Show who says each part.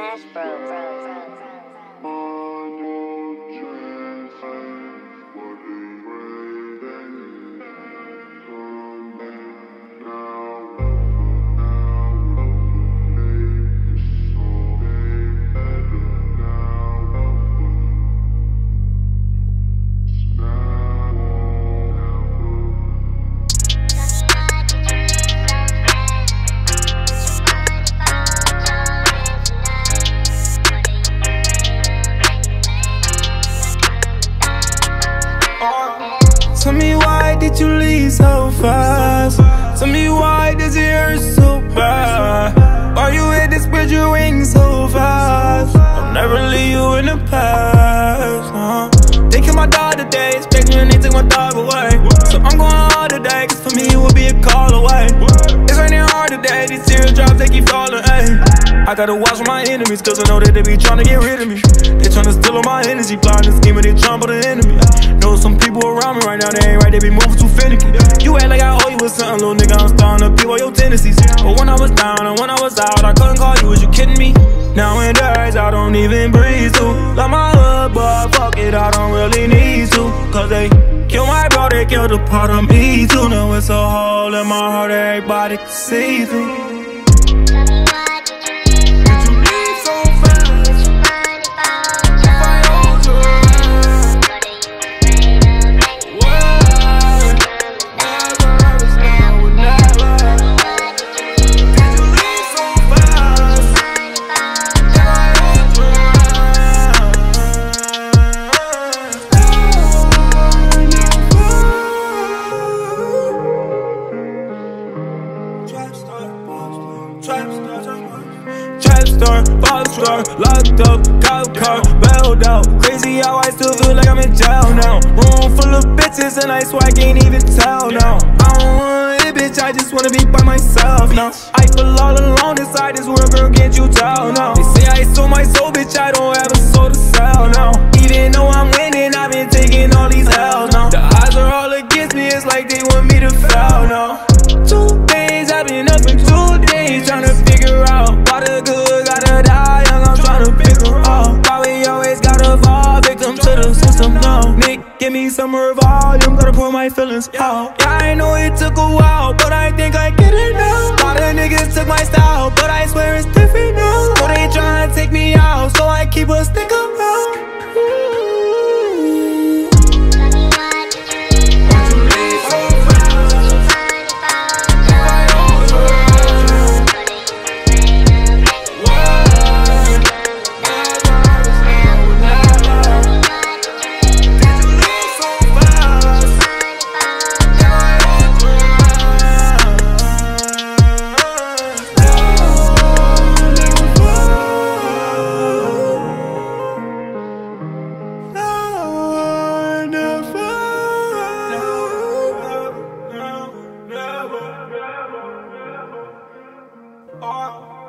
Speaker 1: Tell me why did you leave so fast? Tell me why does it hurt so bad? Why you hit this with your wings so fast? I'll never leave you in the past. They killed my dog today, expecting when they took my dog away. So I'm going hard today, cause for me it would be a call away. It's raining hard today, these teardrops they keep falling, ayy. I gotta watch my enemies, cause I know that they be trying to get rid of me. They trying to steal all my energy, plotting and scheming, they trying to put an enemy. Know some people around me right now, they ain't right, they be moving too finicky. You act like I owe you with something, little nigga, I'm starting to peel all your tendencies. But when I was down and when I was out, I couldn't call you, was you kidding me? Now in days, I don't even breathe to. Love my hood, but fuck it, I don't really need to. Cause they killed my bro, they killed a part of me too. Now it's a hole in my heart, everybody can see through. Trapstar, Rapstar, locked up, cop car, bailed out. Crazy how I still feel like I'm in jail now. Room full of bitches and I swear I can't even tell now. I don't want it, bitch, I just wanna be by myself now. I feel all alone inside this world, girl, can't you tell now? They say I sold my soul, bitch, I don't have a soul to sell now. Even though I'm winning, I've been taking all these L's now. The odds are all against me, it's like they want me to fail now. 2 days, I've been up for 2 days, trying to figure out why the good gotta die young, I'm trying to figure out why we always gotta fall victim to the system now. Nick, give me some more volume, gotta pour my feelings out. Yeah, I know it took a while, but I think I get it now. A lot of niggas took my style, but I swear it's different now. So they trying to take me out, so I keep a stick around. Oh.